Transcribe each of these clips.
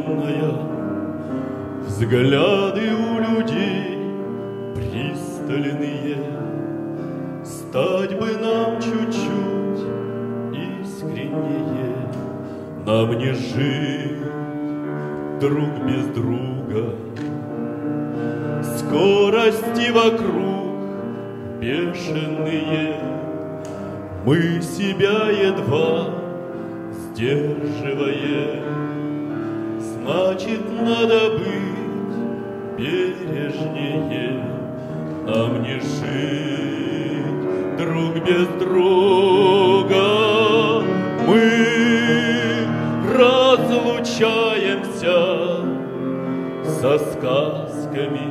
пламенная, взгляды у людей пристальные. Стать бы нам чуть-чуть искреннее, нам не жить друг без друга. Скорости вокруг бешеные, мы себя едва сдерживаем. Значит, надо быть бережнее, нам не жить друг без друга. Мы разлучаемся со сказками.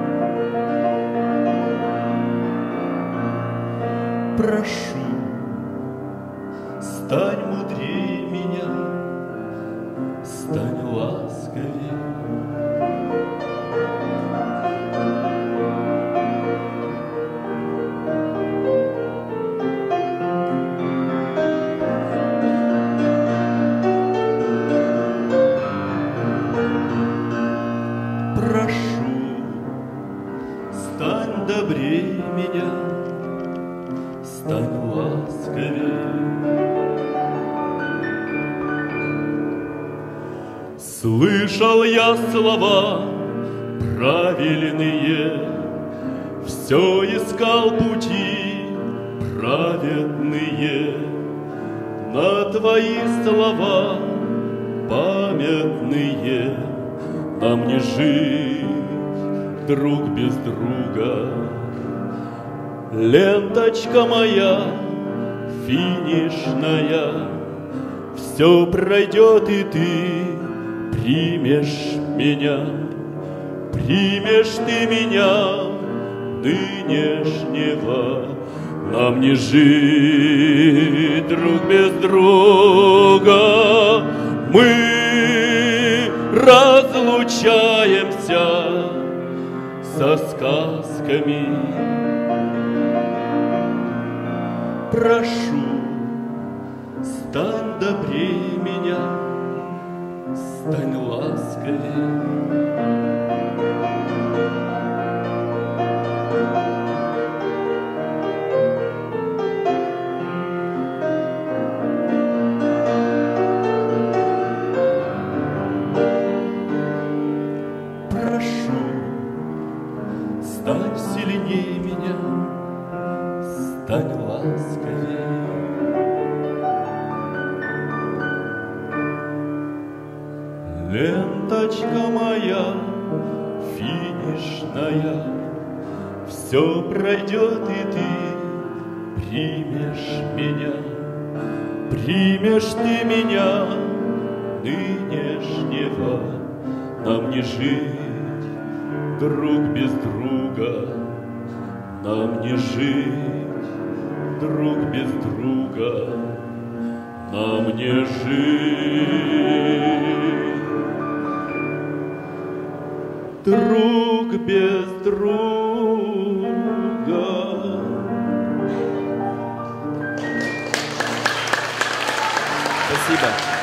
Прошу, стань мудрее меня, стань ласковее. Прошу, стань добрее меня, стань ласковее. Слышал я слова правильные, все искал пути праведные. На твои слова памятные, нам не жить друг без друга. Ленточка моя финишная, все пройдет, и ты примешь меня. Примешь ты меня нынешнего, нам не жить друг без друга. Мы разлучаемся со сказками. Прошу, стань добрее меня, стань ласковее. Прошу, стань сильнее меня, стань ласковее. Ленточка моя финишная, все пройдет, и ты примешь меня. Примешь ты меня нынешнего, нам не жить друг без друга. Нам не жить друг без друга. Нам не жить друг без друга. Спасибо.